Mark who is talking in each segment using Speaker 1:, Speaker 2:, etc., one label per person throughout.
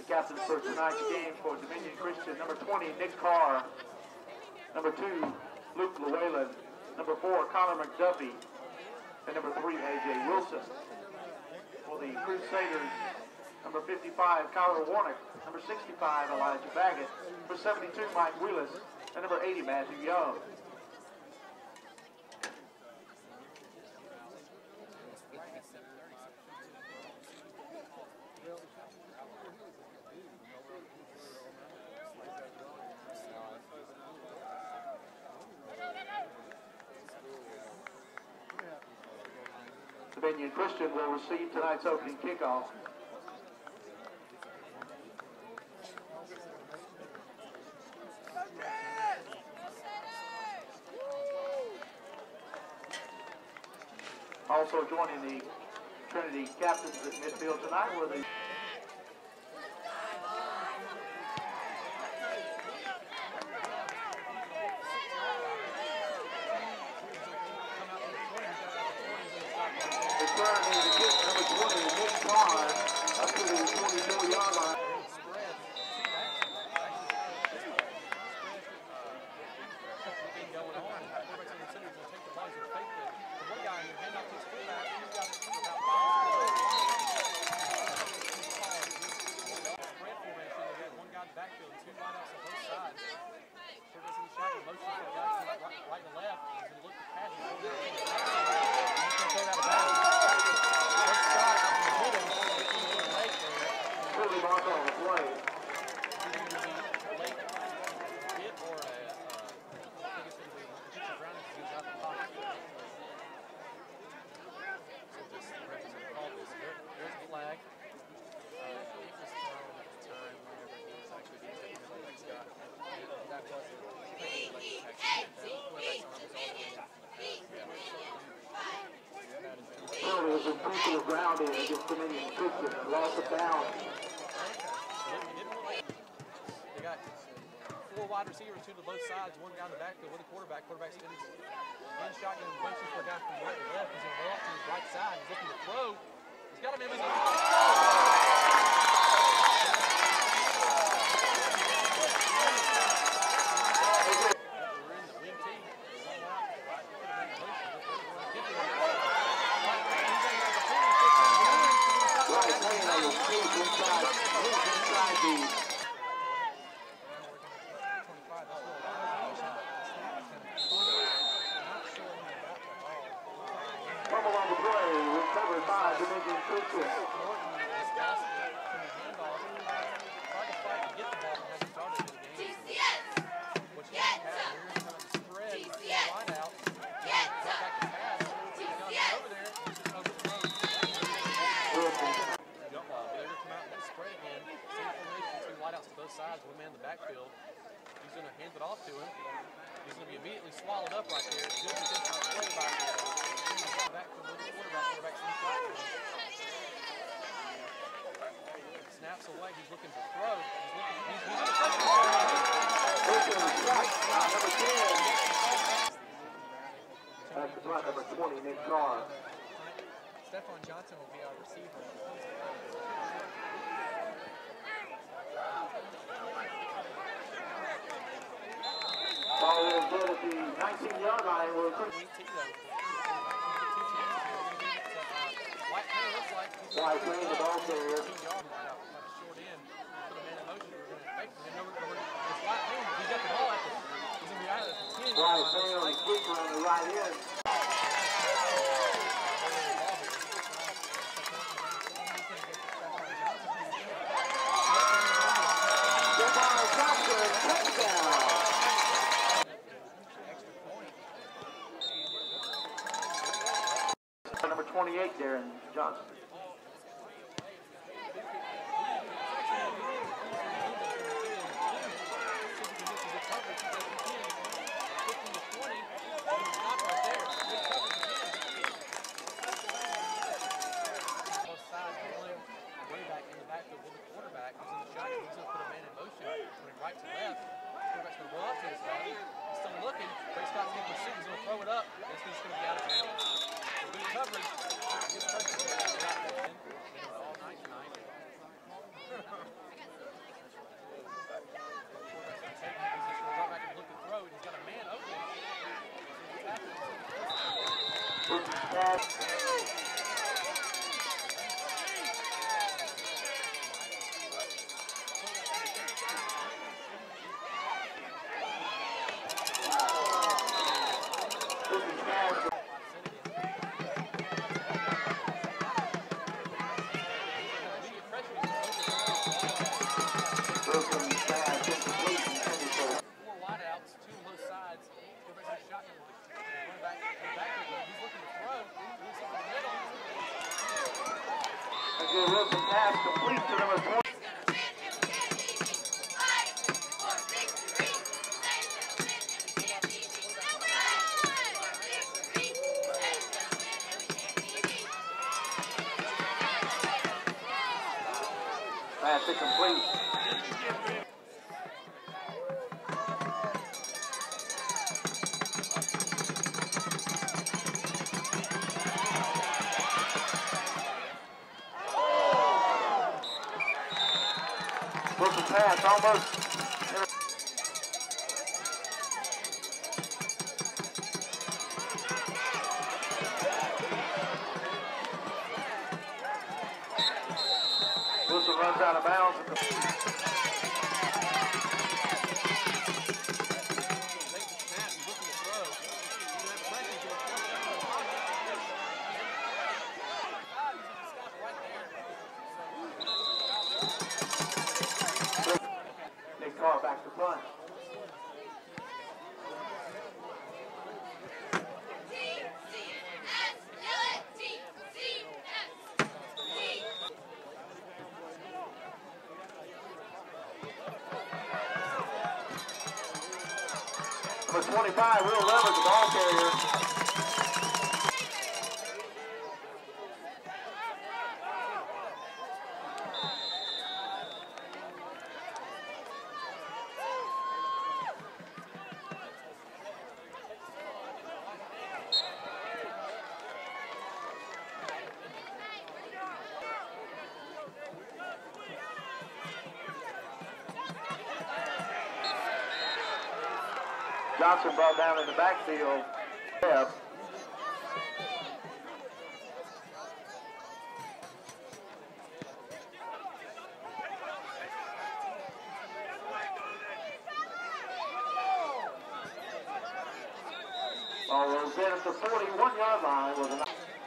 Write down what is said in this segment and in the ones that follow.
Speaker 1: captain for tonight's game for Dominion Christian. Number 20, Nick Carr. Number 2, Luke Llewellyn. Number 4, Connor McDuffie. And number 3, A.J. Wilson. For the Crusaders, number 55, Kyler Warnick. Number 65, Elijah Baggett. Number 72, Mike Willis. And number 80, Matthew Young. Dominion Christian will receive tonight's opening kickoff. Also joining the Trinity captains at midfield tonight were the ground in against Dominion Christian. Lost of bounds.
Speaker 2: They got 4 wide receivers, 2 to both sides, 1 guy in the backfield with a quarterback. Quarterback's in shotgun, bunching for a guy from right to left. He's going to roll off to his right side. He's looking to throw. He's got him in the
Speaker 1: Fumble on the play, recovered by Dominion Christian.
Speaker 3: DCS! Get up! DCS! Get up! DCS!
Speaker 2: Both sides, 1 man in the backfield. He's going to hand it off to him. He's going to be immediately swallowed up right there. Good position play by backfield with the quarterback. Quarterback's in shotgun. Snaps away. He's looking to throw. He's going to touch
Speaker 1: That's the front, number 20, Nick Carr.
Speaker 2: Stephon Johnson will be our receiver.
Speaker 1: Ball is good at the 19-yard line. White playing the ball carrier.
Speaker 2: Short end. Put a man in motion. We're going to fake him. It's White playing. He's got the ball at the. He's going to be out at the 10.
Speaker 1: White playing on the sweeper on the right end. Number 28, Darren Johnson. pass. Wilson pass complete to number 20. Pass incomplete. Wilson pass almost. Wilson runs out of bounds. Back to punt. Number 25, Will Lever, the ball carrier. Johnson brought down in the backfield. Yeah. Ball was in at the 41-yard line with an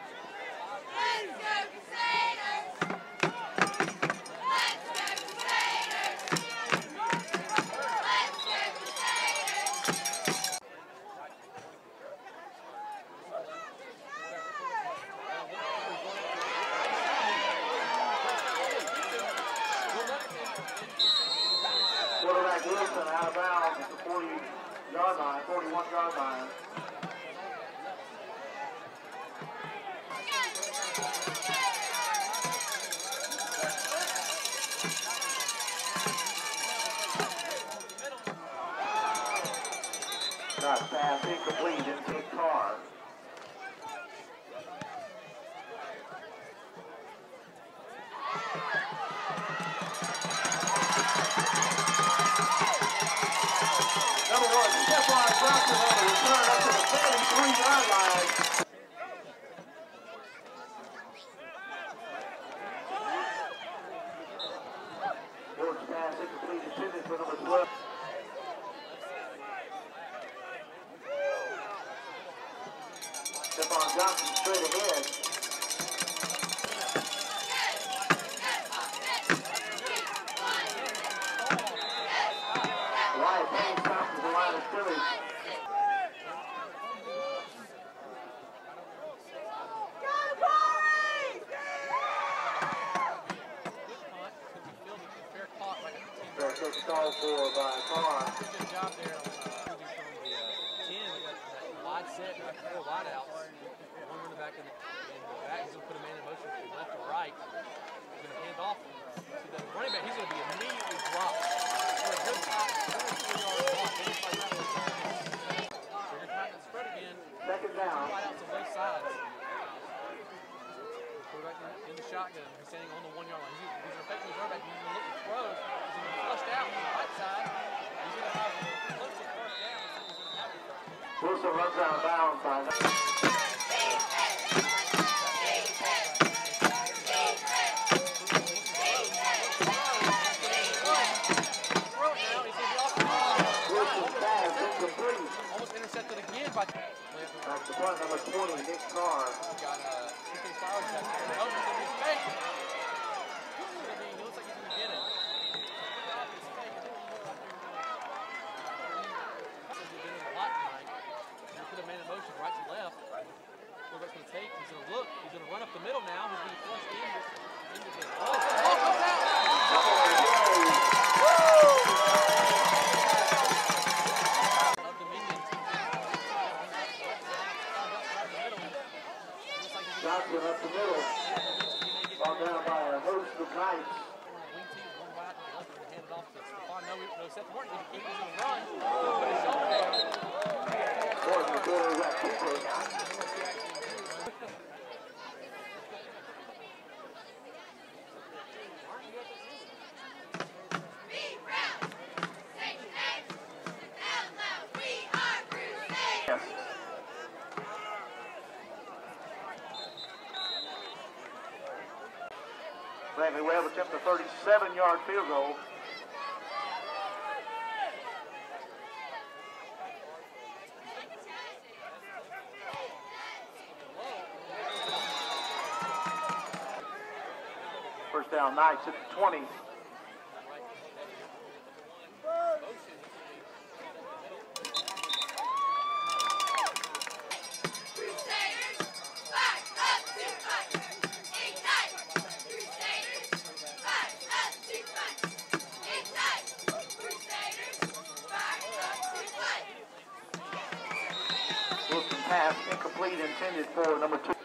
Speaker 1: quarterback Wilson out of bounds at the 40-yard line, 41-yard line. Not pass incomplete into Carr. Number 1, Stephon Johnson on the return up to the 33-yard line. George pass incomplete intended for number 12. Stephon Johnson straight ahead. Wyatt Payne stops at the line of scrimmage. Fair catch called for by Carr.
Speaker 2: Good job there on from the 10. They got that wide set, got 4 wide outs. One running back in the back. He's going to put a man in motion from left to right. He's going to hand off. See the running back, he's going to be immediately dropped. For a good top 2 or 3 yard block. So you're trying to spread again.
Speaker 1: Second down.
Speaker 2: 2 wide outs on both sides. Quarterback in the shotgun. He's standing on the 1-yard line. He's effectively running back. He's going to look to throw. He's going to be flushed out on the right side. He's going to have close to first down.
Speaker 1: Wilson runs out of bounds by
Speaker 2: up the middle now. He's being flushed into the ball comes out. Of the Minions.
Speaker 1: Johnson up the middle. Ball down by a host of Knights.
Speaker 2: Wing team, one wide to the left, and hand it off to Stephon. No, Seth Morton didn't keep his run. Put his shoulder down.
Speaker 1: Morton will go to that keeper. Bradley Webb attempts a 37-yard field goal. First down, Knights at the 20. Pass incomplete, intended for number 2.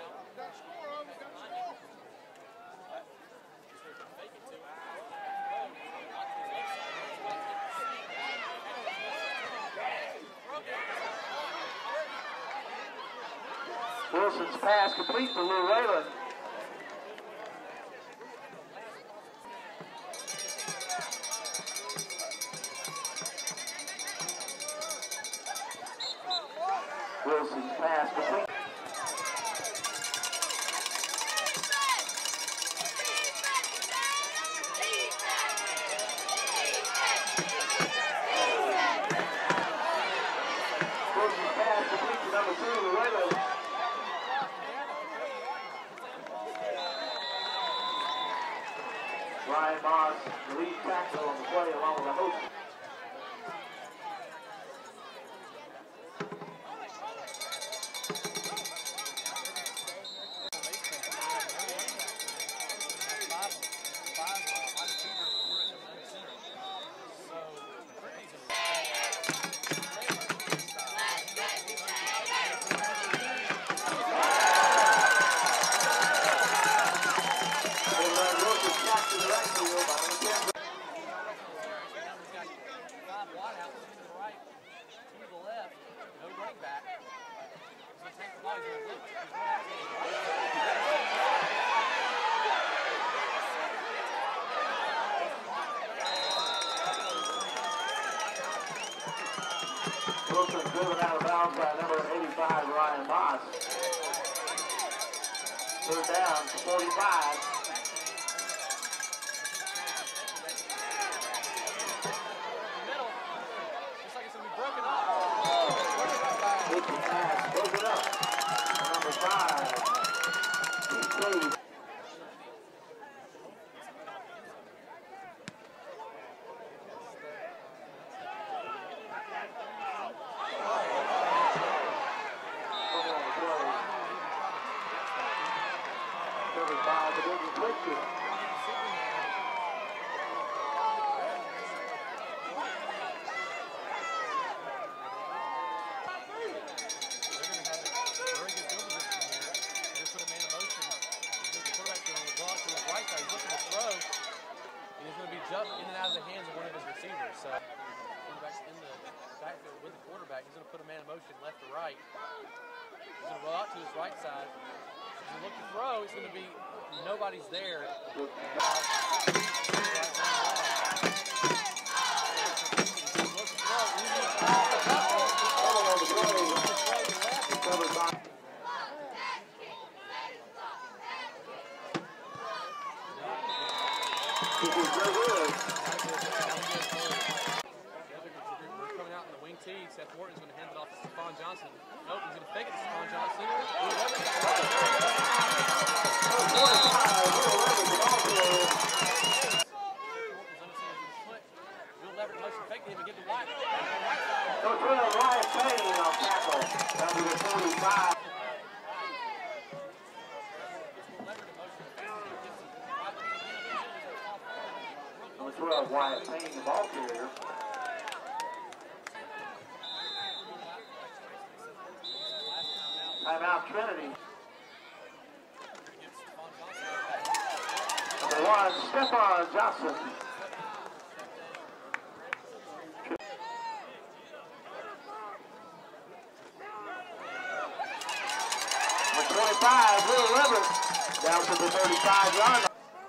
Speaker 1: Wilson's pass complete for Lou Rayland. Wilson's pass complete. Wilson's pass complete to number 2, Rayland. Ryan Moss, the lead tackle on the play along with the host. Wilson driven out of bounds by number 85, Ryan Moss. Third down, 45. Pass broken up. Number 5. He by the Trinity Christian.
Speaker 2: In and out of the hands of one of his receivers. So, quarterback's in the backfield with the quarterback. He's going to put a man in motion left to right. He's going to roll out to his right side. He's going to look to throw. He's going to be nobody's there.
Speaker 1: This is very good.
Speaker 2: We're coming out in the wing tee. Seth Morton's going to hand it off to Stephon Johnson. Nope, he's going to fake it to Stephon Johnson. Will Leverett motion fake to him and get the white.
Speaker 1: Number 12, Ryan Payne on tackle. Number 45. 12, Wyatt Payne, the ball carrier. Timeout, Trinity. Number 1, Stefan Johnson. Number 25, Will Leverett, down to the 35-yard line.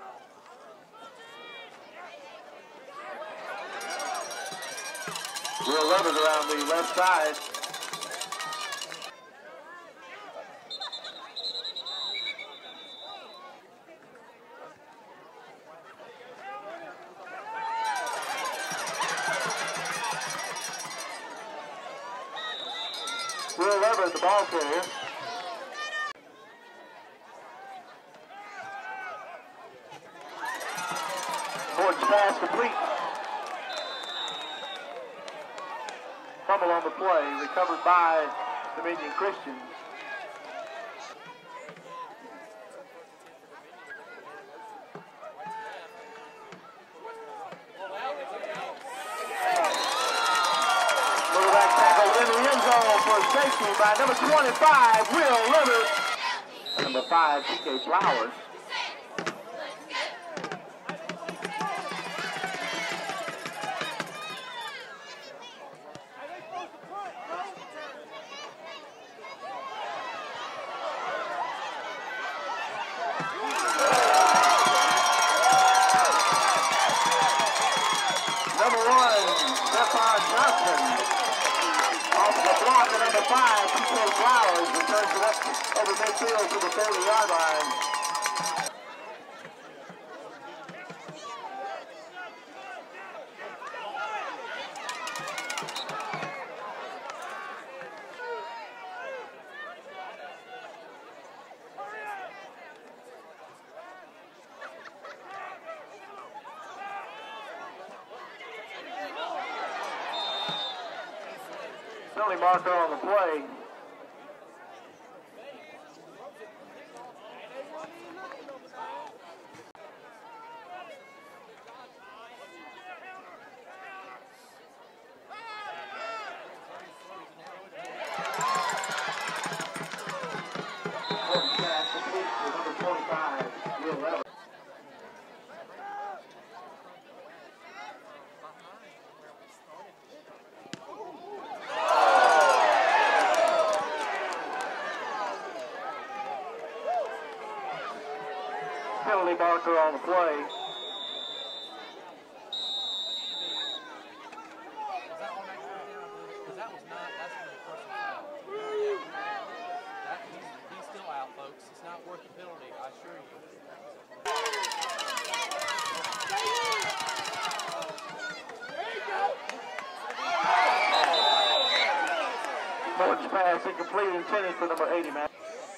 Speaker 1: Will Leverett around the left side. Will Leverett, the ball carrier. Gordon's pass complete. Fumble on the play, recovered by Dominion Christian. Quarterback tackle in the end zone for safety by number 25, Will Leverett. And number 5, TK Flowers. Number 1, Stefan Johnson. Off the block at number 5, TK Flowers returns it up over midfield to the 30-yard line. Penalty marker on the play. Pass complete to number 25, Will Leverett. Penalty marker on the play.
Speaker 2: He's still out, folks. It's not worth the penalty, I assure you.
Speaker 1: Gordon's pass incomplete, intended for number 80, man.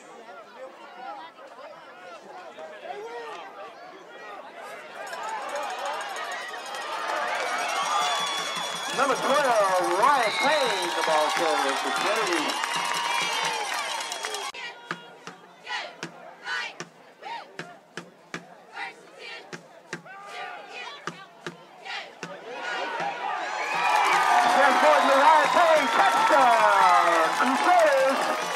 Speaker 1: Number 12, Wyatt Payne, the ball carrier for Trinity. Here's Gordon to Wyatt Payne, touchdown! Crusaders!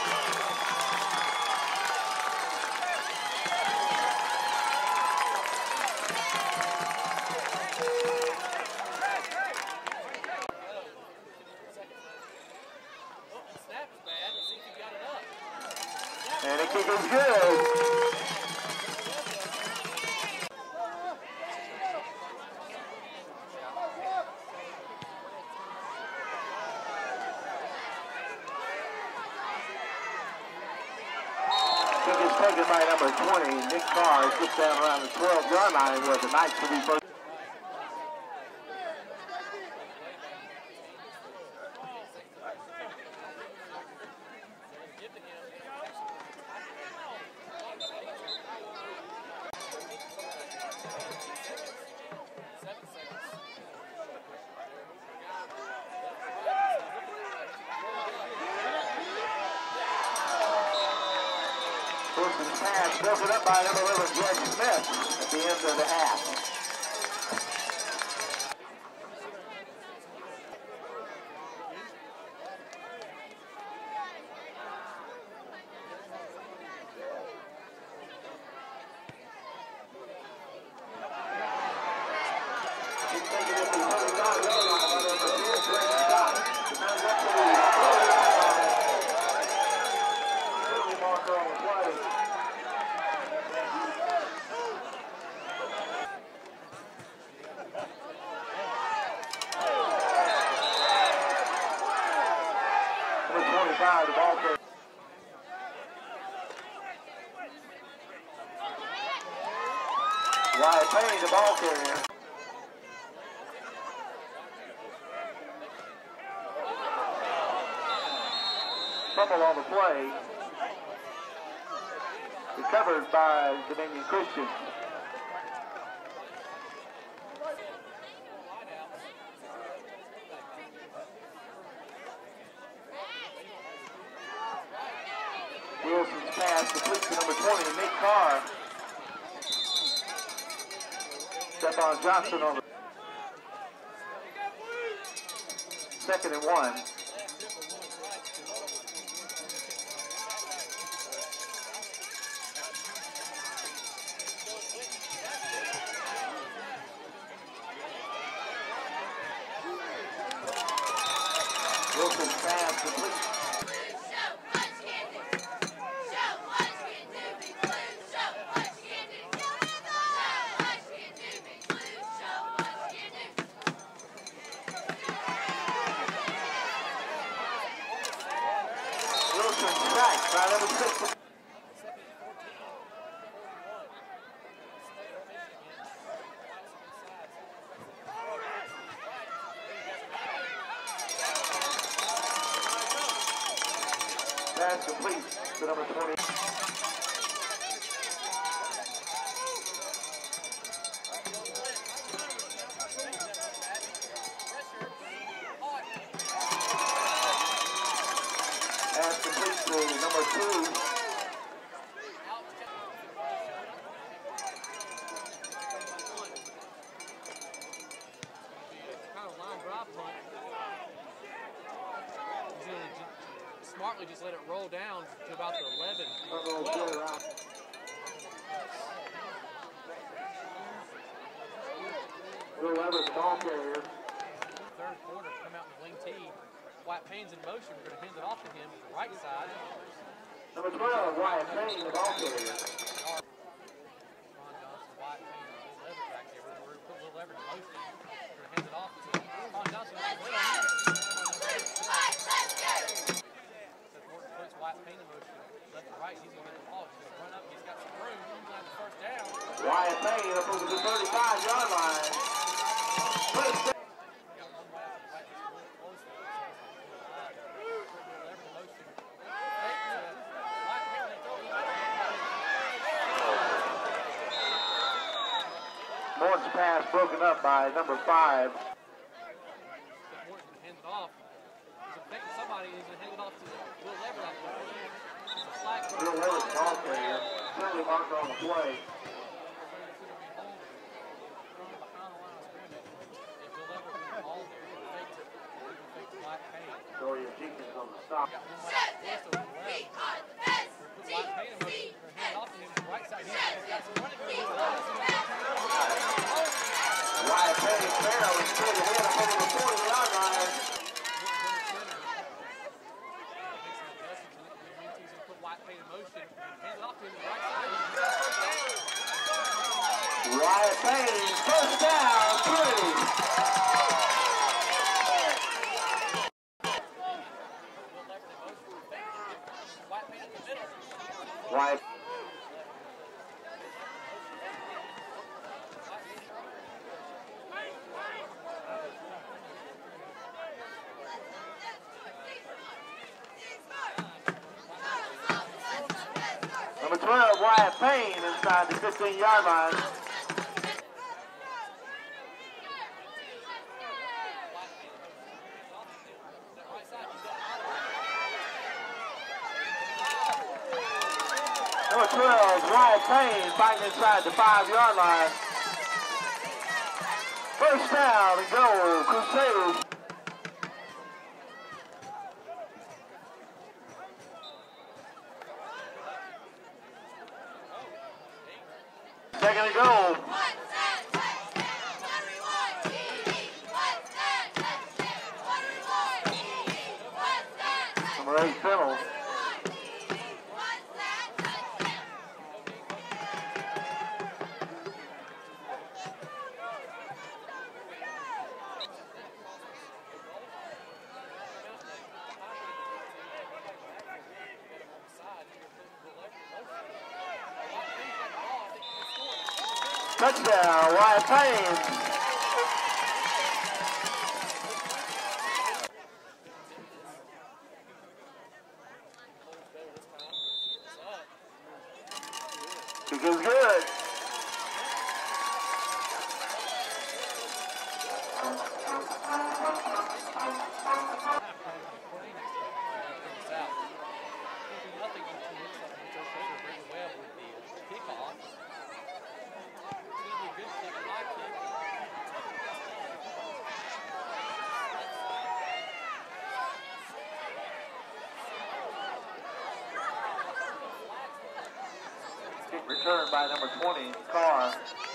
Speaker 1: And the kick is good. Kick is taken by number 20, Nick Carr. Gets down around the 12-yard line where the Knights will be first. Wilson's pass broken up by number 11, Jed Smith at the end of the half. Taking it to the 35-yard line by number 10, Brandon Scott. And now that's the penalty marker on the play. Number 25, the ball carrier. Wyatt Payne, the ball carrier. Fumble on the play. Recovered by Dominion Christian. Wilson's pass completes to number 20, Nick Carr. Stephon Johnson on the 2nd and 1. Wilson's pass complete. By number 6. Pass complete to number 20. Pass complete to number 2.
Speaker 2: Smartly just let it roll down to about the 11.
Speaker 1: Will Leverett, the ball carrier.
Speaker 2: Third quarter, come out in the wing tee. Wyatt Payne's in motion. We're going to hand it off to him to the right side.
Speaker 1: Number 12, Wyatt Payne, the ball carrier.
Speaker 2: Wyatt Payne, Will Leverett back there. We're going to put Will Leverett in motion. We're going to hand it off to Con Johnson. Wyatt Payne in motion. Left to right, he's going to get the ball. He's going to run up. He's got some room. He's going to have the first down.
Speaker 1: Wyatt Payne up over the 35-yard line. First down. Morton's pass broken up by number 5.
Speaker 2: Morton hands it off. Somebody is going to hand it off to Will Leverett.
Speaker 1: Will Leverett, ball carrier. Penalty marker on the play. Doria Jenkins on the stop. Wyatt Payne barely straight ahead up over the 40-yard line. Wyatt Payne, first down, 3. Wyatt. Number 12, Wyatt Payne inside the 15-yard line. Number 12, Wyatt Payne fighting inside the 5-yard line. First down and goal, Crusaders. Second and goal. late penalty. Touchdown, Wyatt Payne. Kick is good. Returned by number 20, Carr.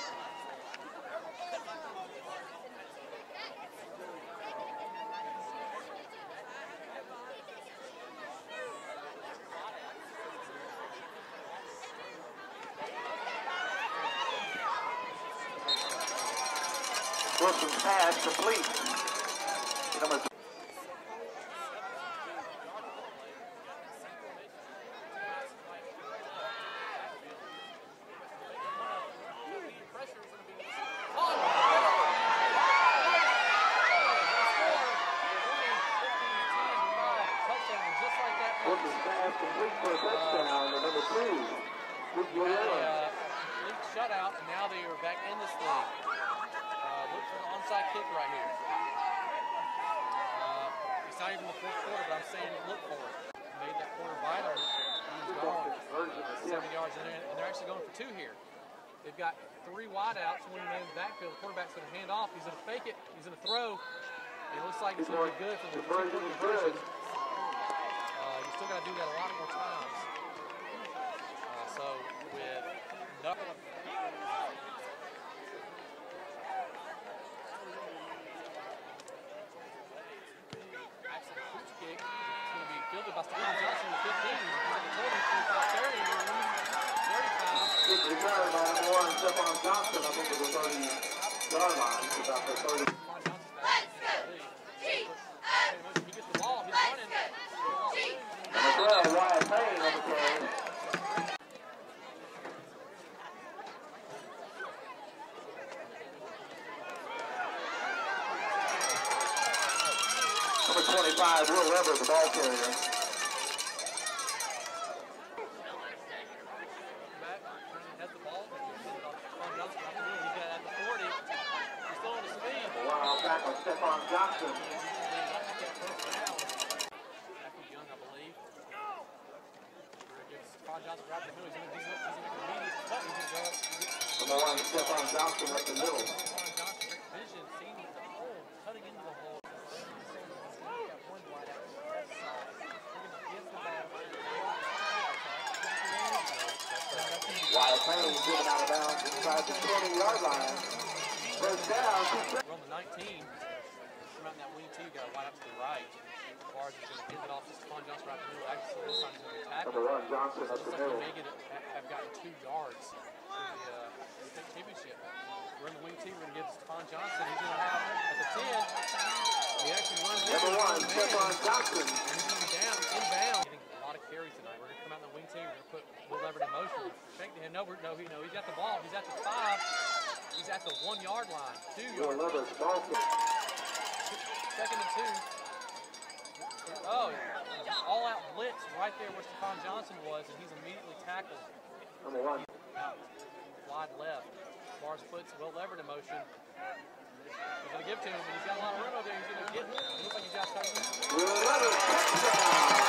Speaker 1: Wilson's pass complete. Number 2. Complete for a touchdown to number 2.
Speaker 2: League shutout, and now they are back in this league. Look for the onside kick right here. It's not even the fourth quarter, but I'm saying look for it. Made that quarter vital. He's gone 70 yards in there, and they're actually going for 2 here. They've got 3 wideouts, one man in the backfield. The quarterback's going to hand off. He's going to fake it. He's going to throw. It looks like it's going to be good for the 2-point conversion. You still got to do that a lot more times. So with nothing. Excellent hoops kick. It's going to be fielded by Steven Johnson with 15. He's at the 30, 35.
Speaker 1: Good return by number 1, Stephon Johnson. I think it was 30-yard line. It's about the 30.
Speaker 2: He gets the ball. He's running.
Speaker 1: Number 12, Wyatt Payne on the carry. Number 25, Will Weber, the ball carrier.
Speaker 2: Back, has the ball. Stephon Johnson right there. He's got at the 40. He's still on the speed.
Speaker 1: Wow, back on Stephon Johnson.
Speaker 2: Johnson right in the middle. He's going to make an immediate cut. He's going to go.
Speaker 1: Number 1, Stephon Johnson right in the middle.
Speaker 2: Stephon Johnson, great vision, seeing the hole, cutting into the hole.
Speaker 1: Wyatt Payne driven out of bounds inside the 20-yard line. First down.
Speaker 2: We're on the 19. Come out in that wing two, got a wide out to the right. Bars is going to give it off to Stephon Johnson right in the middle. Actually, this time he's going to tackle.
Speaker 1: Number 1, Johnson up the middle.
Speaker 2: Like have gotten 2 yards for the state championship. We're in the wing two. We're going to give Stephon Johnson. He's going to have at the 10. He actually runs in.
Speaker 1: Number 1, Stephon Johnson.
Speaker 2: And he's going down, inbound. Getting a lot of carries tonight. We're going to come out in the wing two. We're going to put Will Everett in motion. Shake to him. No, he's got the ball. He's at the 5. He's at the 1-yard line. 2 yards. Second and 2. Oh, all-out blitz right there where Stephon Johnson was, and he's immediately tackled.
Speaker 1: Number 1.
Speaker 2: Wide left. Bars puts Will Everett in motion. He's going to give to him, but he's got a lot of room over there. He's going to get it. It looks like he's got something.
Speaker 1: Will Everett, touchdown.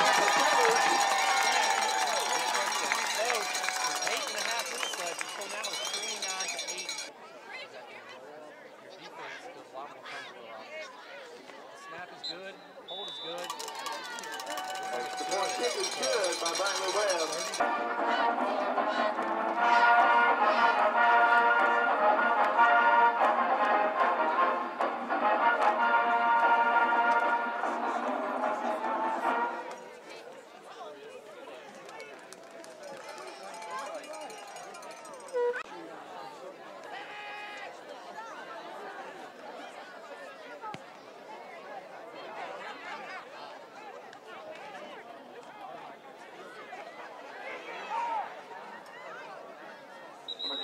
Speaker 2: So, with 8.5 minutes left, it's still now 29-8. Your defense does a lot more comfortable off. The snap is good. Hold is good.
Speaker 1: The point kick is good by Brandon Webb.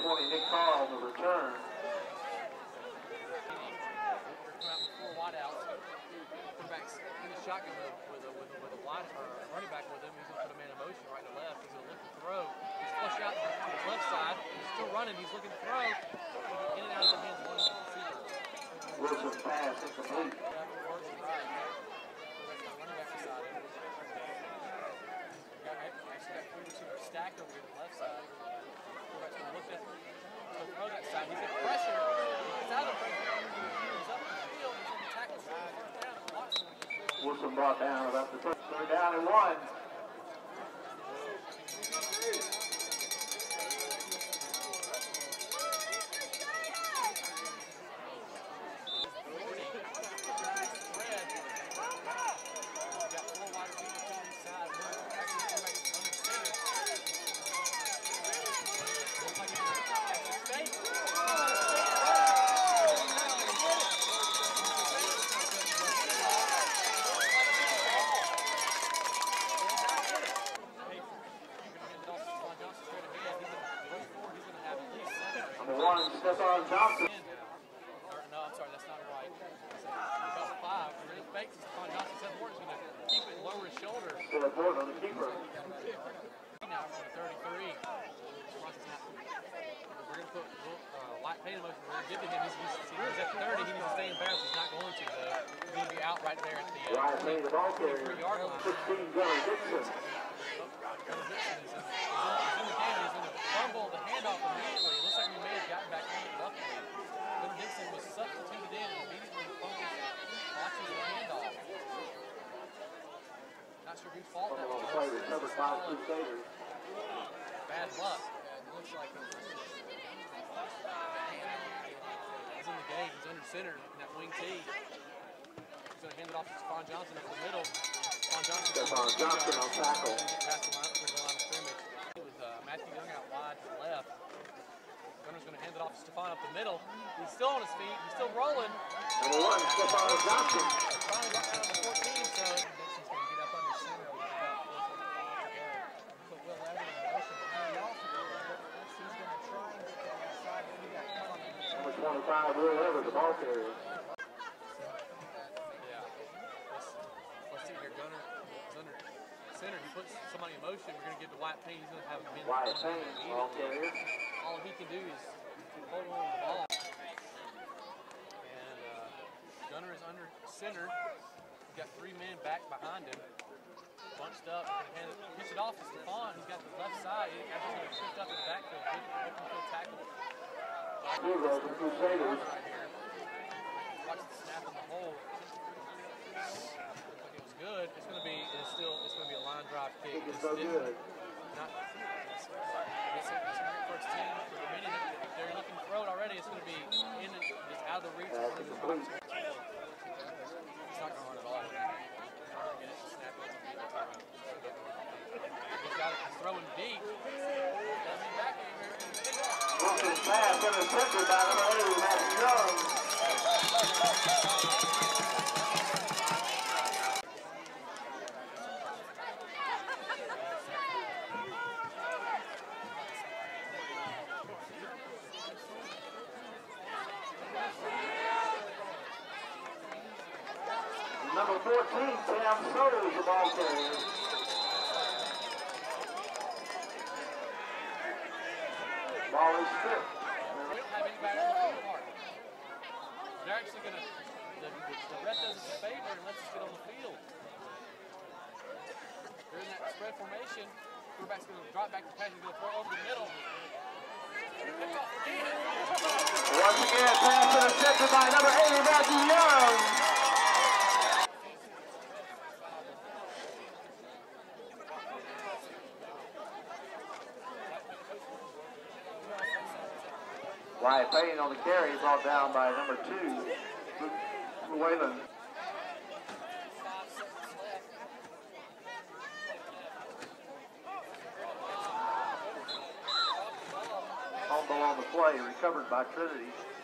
Speaker 1: 20, Nick Carl on the return.
Speaker 2: They're coming out with 4 wideouts. Quarterback's in the shotgun with a wide running back with him. He's going to put a man in motion right to left. He's going to look to throw. He's flush out on his left side. He's still running. He's looking to throw. In and out of the hands of one receiver.
Speaker 1: Wilson pass incomplete.
Speaker 2: Stacked over to the left side. Quarterback's going to look at the throw that side. He's got pressure. He's out of pressure. He's up the field. He's on the tackle.
Speaker 1: Wilson brought down about the third down and 1. Stefan Johnson.
Speaker 2: No, I'm sorry, that's not right. He got 5. He really fakes Stefan Johnson. Seth Morton's going to keep it lower his shoulder.
Speaker 1: Seth Morton on the keeper.
Speaker 2: Now from the 33. We're going to put light paint motion. We're going to give it to him. He's at 30. He needs to stay in bounds. He's not going to, though. He's going to be out right there at the 23-yard line.
Speaker 1: 16, Gunnar Dixon.
Speaker 2: Gunnar Dixon is in the game. He's going to fumble the handoff immediately. It looks like we may have gotten back on it luckily. Gunnar Dixon was substituted in and immediately fumbles, watches the handoff. Not sure whose fault that was.
Speaker 1: Recovered by Crusaders.
Speaker 2: Bad luck. It looks like he's in the game. He's under center in that wing tee. He's going to hand it off to Stefan Johnson up the middle.
Speaker 1: Stefan Johnson on tackle.
Speaker 2: Past the line of scrimmage. It was Matthew Young out wide to the left. Gunner's going to hand it off to Stefan up the middle. He's still on his feet. He's still rolling.
Speaker 1: Number 1, Stefan Johnson.
Speaker 2: Finally got down to the 14, so Dixon's going to get up under center with about 4 seconds to go. Put Will Evans in motion behind the offense. He's going to try and get to the outside, but he got caught on the inside.
Speaker 1: Number 25, Will Evans, the ball carrier.
Speaker 2: Yeah. Let's see here. Gunner is under center. He puts somebody in motion. We're going to give to Wyatt Payne. He's going to have him in.
Speaker 1: Wyatt Payne, ball carrier.
Speaker 2: All he can do is hold on to the ball. And Gunner is under center. He's got 3 men back behind him. Bunched up. And pitch it off to Stefan. He's got the left side. He's actually going to shift up in the backfield. Good open field tackle.
Speaker 1: Here goes the Crusaders.
Speaker 2: Watch the snap in the hole. Looks like it was good. It's going to be a line drive kick.
Speaker 1: It's so good.
Speaker 2: First team for the minute. If they're looking to throw it already, it's going to be just out of the reach of one of the drops. It's not going to hurt at all. He's got it. He's throwing deep.
Speaker 1: Wilson's pass intercepted by number 8, Matthew Young. Number 14, Cam Soto, the ball carrier. Ball is stripped.
Speaker 2: We don't have anybody on the field mark. They're actually going to, the ref does us a favor and lets us get on the field. They're in that spread formation. Quarterback's going to drop back to pass. He's going to throw over the middle.
Speaker 1: Once again, pass intercepted by number 80, Matthew Young. Wyatt Payne on the carry, brought down by number 2, Whalen. Fumble on the play, recovered by Trinity.